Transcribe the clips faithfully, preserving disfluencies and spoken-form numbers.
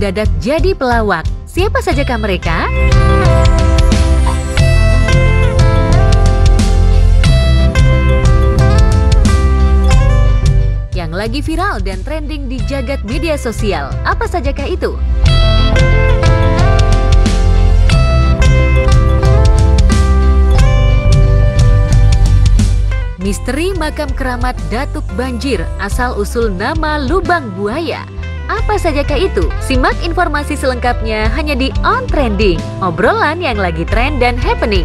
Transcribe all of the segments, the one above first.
mendadak jadi pelawak. Siapa sajakah mereka? Yang lagi viral dan trending di jagat media sosial, apa sajakah itu? Misteri makam keramat Datuk Banjir, asal-usul nama Lubang Buaya. Apa sajakah itu? Simak informasi selengkapnya hanya di On Trending, obrolan yang lagi tren dan happening.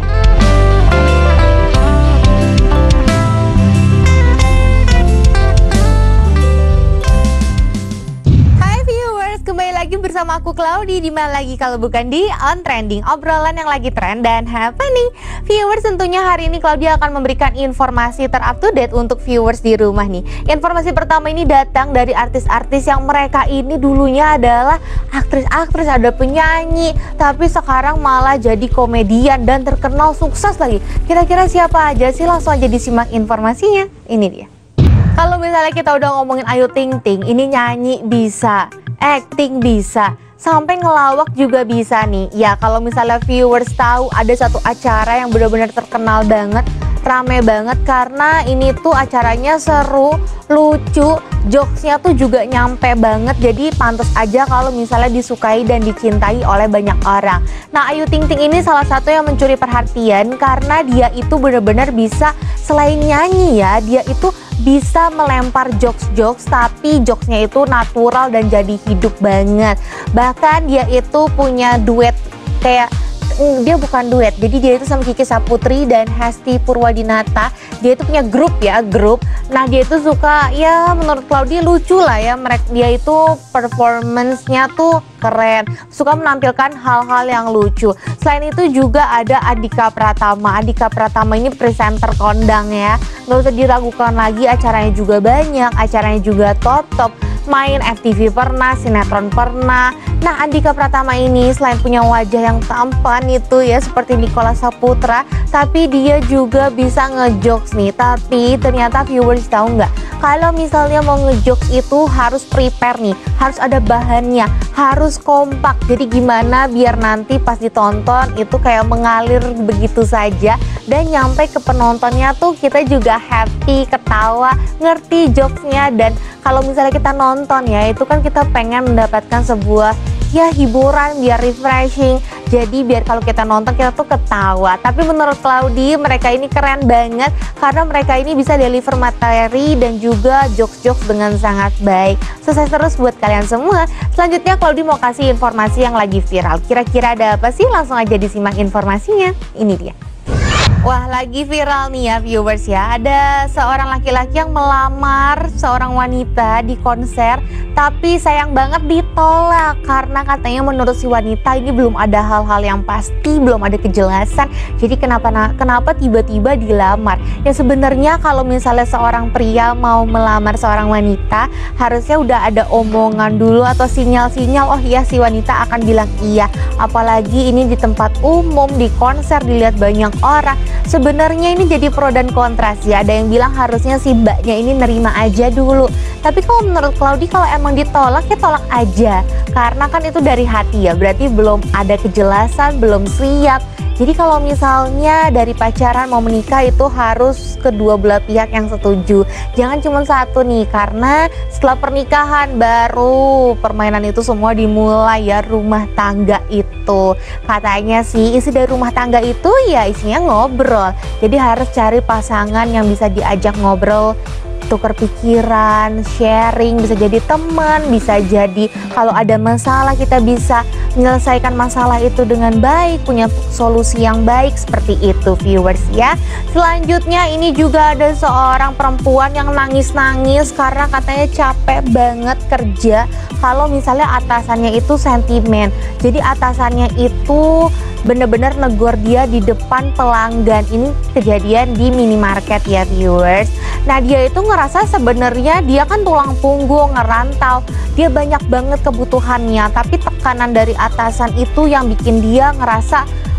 Kembali lagi bersama aku Claudi, di mana lagi kalau bukan di On Trending, obrolan yang lagi trend dan happening. Viewers, tentunya hari ini Claudi akan memberikan informasi terupdate untuk viewers di rumah nih. Informasi pertama ini datang dari artis-artis yang mereka ini dulunya adalah aktris-aktris, ada penyanyi, tapi sekarang malah jadi komedian dan terkenal sukses lagi. Kira-kira siapa aja sih? Langsung aja disimak informasinya. Ini dia. Kalau misalnya kita udah ngomongin Ayu Ting Ting, ini nyanyi bisa, acting bisa, sampai ngelawak juga bisa nih. Ya kalau misalnya viewers tahu ada satu acara yang benar-benar terkenal banget, rame banget karena ini tuh acaranya seru, lucu, jokesnya tuh juga nyampe banget. Jadi pantas aja kalau misalnya disukai dan dicintai oleh banyak orang. Nah, Ayu Ting Ting ini salah satu yang mencuri perhatian karena dia itu benar-benar bisa, selain nyanyi ya, dia itu bisa melempar jokes-jokes, tapi jokesnya itu natural dan jadi hidup banget. Bahkan dia itu punya duet kayak, dia bukan duet, jadi dia itu sama Kiki Saputri dan Hesti Purwadinata. Dia itu punya grup ya, grup. Nah dia itu suka, ya menurut Claudi lucu lah ya, mereka dia itu performance-nya tuh keren, suka menampilkan hal-hal yang lucu. Selain itu juga ada Andika Pratama. Andika Pratama ini presenter kondang ya, nggak usah diragukan lagi, acaranya juga banyak, acaranya juga top-top. Main F T V pernah, sinetron pernah. Nah, Andika Pratama ini selain punya wajah yang tampan itu ya seperti Nichola Saputra, tapi dia juga bisa ngejokes nih. Tapi ternyata viewers tahu nggak, kalau misalnya mau ngejokes itu harus prepare nih, harus ada bahannya, harus kompak. Jadi gimana biar nanti pas ditonton itu kayak mengalir begitu saja dan nyampe ke penontonnya tuh kita juga happy, ketawa, ngerti jokesnya. Dan kalau misalnya kita nonton ya, itu kan kita pengen mendapatkan sebuah ya hiburan biar refreshing. Jadi biar kalau kita nonton kita tuh ketawa. Tapi menurut Claudi mereka ini keren banget karena mereka ini bisa deliver materi dan juga jokes-jokes dengan sangat baik. Sukses terus buat kalian semua. Selanjutnya Claudi mau kasih informasi yang lagi viral. Kira-kira ada apa sih? Langsung aja disimak informasinya. Ini dia. Wah, lagi viral nih ya viewers ya. Ada seorang laki-laki yang melamar seorang wanita di konser, tapi sayang banget ditolak karena katanya menurut si wanita ini belum ada hal-hal yang pasti, belum ada kejelasan. Jadi kenapa kenapa tiba-tiba dilamar? Ya sebenarnya kalau misalnya seorang pria mau melamar seorang wanita, harusnya udah ada omongan dulu atau sinyal-sinyal, oh iya si wanita akan bilang iya. Apalagi ini di tempat umum, di konser, dilihat banyak orang. Sebenarnya ini jadi pro dan kontra sih. Ada yang bilang harusnya si mbaknya ini nerima aja dulu. Tapi kalau menurut Claudi, kalau emang ditolak ya tolak aja. Karena kan itu dari hati ya, berarti belum ada kejelasan, belum siap. Jadi kalau misalnya dari pacaran mau menikah itu harus kedua belah pihak yang setuju. Jangan cuma satu nih, karena setelah pernikahan baru permainan itu semua dimulai ya, rumah tangga itu. Katanya sih isi dari rumah tangga itu ya isinya ngobrol. Jadi harus cari pasangan yang bisa diajak ngobrol, tukar pikiran, sharing, bisa jadi teman, bisa jadi kalau ada masalah kita bisa menyelesaikan masalah itu dengan baik, punya solusi yang baik, seperti itu viewers ya. Selanjutnya ini juga ada seorang perempuan yang nangis-nangis karena katanya capek banget kerja kalau misalnya atasannya itu sentimen. Jadi atasannya itu bener-bener negor dia di depan pelanggan. Ini kejadian di minimarket ya viewers. Nah dia itu ngerasa sebenarnya dia kan tulang punggung, ngerantau, dia banyak banget kebutuhannya, tapi tekanan dari atasan itu yang bikin dia ngerasa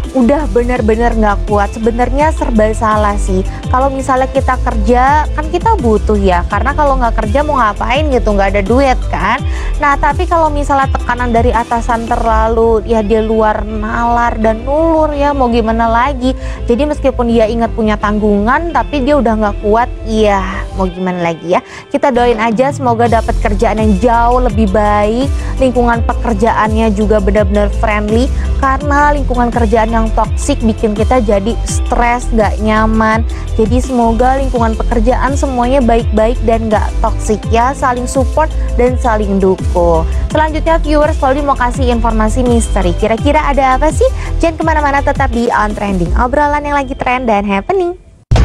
udah bener-bener nggak kuat. Sebenarnya serba salah sih. Kalau misalnya kita kerja, kan kita butuh ya, karena kalau nggak kerja mau ngapain gitu, nggak ada duit kan. Nah tapi kalau misalnya tekanan dari atasan terlalu, ya dia luar nalar dan nulur ya, mau gimana lagi. Jadi meskipun dia ingat punya tanggungan, tapi dia udah nggak kuat, iya mau gimana lagi ya. Kita doain aja semoga dapat kerjaan yang jauh lebih baik, lingkungan pekerjaannya juga benar-benar friendly, karena lingkungan kerjaan yang toksik bikin kita jadi stres, nggak nyaman. Jadi semoga lingkungan pekerjaan semuanya baik-baik dan nggak toksik ya, saling support dan saling dukung. Selanjutnya viewers, Claudi mau kasih informasi misteri. Kira-kira ada apa sih? Jangan kemana-mana, tetap di On Trending, obrolan yang lagi trend dan happening.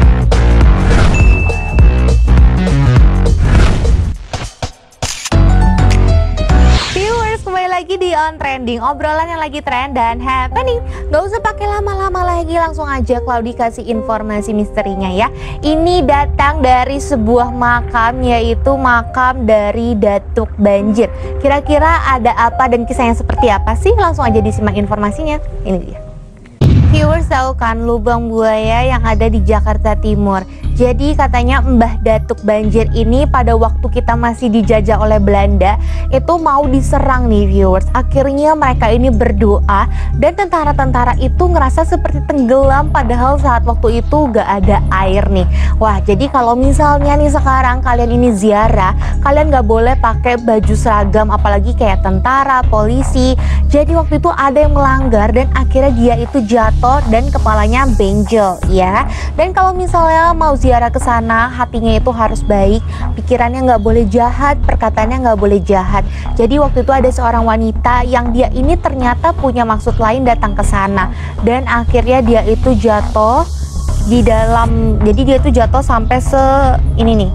Lagi di On Trending, obrolan yang lagi trend dan happening. Gak usah pakai lama-lama lagi, langsung aja Claudi kasih informasi misterinya ya. Ini datang dari sebuah makam, yaitu makam dari Datuk Banjir. Kira-kira ada apa dan kisahnya seperti apa sih? Langsung aja disimak informasinya. Ini dia. Viewers tahu kan lubang buaya yang ada di Jakarta Timur. Jadi katanya Mbah Datuk Banjir ini pada waktu kita masih dijajah oleh Belanda itu mau diserang nih viewers. Akhirnya mereka ini berdoa dan tentara-tentara itu ngerasa seperti tenggelam, padahal saat waktu itu gak ada air nih. Wah, jadi kalau misalnya nih sekarang kalian ini ziarah, kalian gak boleh pakai baju seragam, apalagi kayak tentara, polisi. Jadi waktu itu ada yang melanggar dan akhirnya dia itu jatuh dan kepalanya benjol ya. Dan kalau misalnya mau ziarah ke sana, hatinya itu harus baik, pikirannya nggak boleh jahat, perkataannya nggak boleh jahat. Jadi waktu itu ada seorang wanita yang dia ini ternyata punya maksud lain datang ke sana dan akhirnya dia itu jatuh di dalam, jadi dia itu jatuh sampai se ini nih,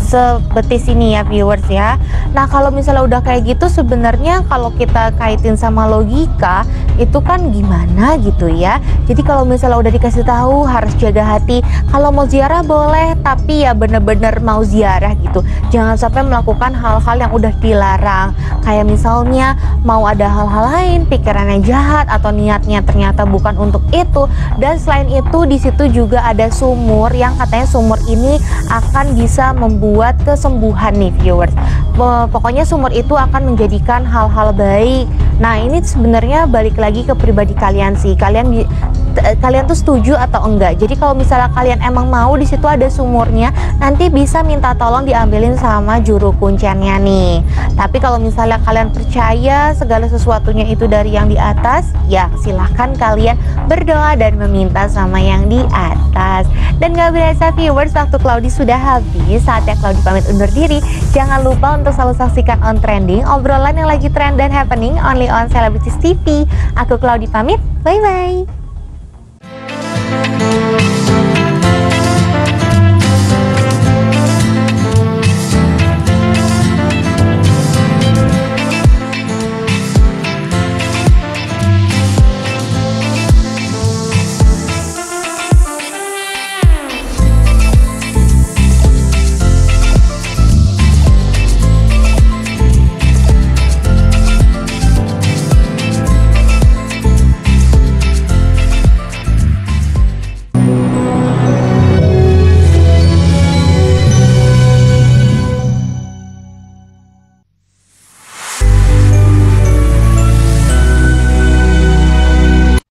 sebetis ini ya viewers ya. Nah kalau misalnya udah kayak gitu, sebenarnya kalau kita kaitin sama logika itu kan gimana gitu ya. Jadi kalau misalnya udah dikasih tahu harus jaga hati. Kalau mau ziarah boleh, tapi ya bener-bener mau ziarah gitu. Jangan sampai melakukan hal-hal yang udah dilarang. Kayak misalnya mau ada hal-hal lain, pikirannya jahat atau niatnya ternyata bukan untuk itu. Dan selain itu di situ juga ada sumur yang katanya sumur ini akan bisa membuat kesembuhan nih viewers. Pokoknya sumur itu akan menjadikan hal-hal baik. Nah ini sebenarnya balik lagi ke pribadi kalian sih. Kalian kalian tuh setuju atau enggak. Jadi kalau misalnya kalian emang mau di situ ada sumurnya, nanti bisa minta tolong diambilin sama juru kunciannya nih. Tapi kalau misalnya kalian percaya segala sesuatunya itu dari yang di atas, ya silahkan kalian berdoa dan meminta sama yang di atas. Dan gak berasa viewers, waktu Claudi sudah habis. Saatnya Claudi pamit undur diri. Jangan lupa untuk selalu saksikan On Trending, obrolan yang lagi trend dan happening only on Celebrities T V. Aku Claudi pamit, bye bye.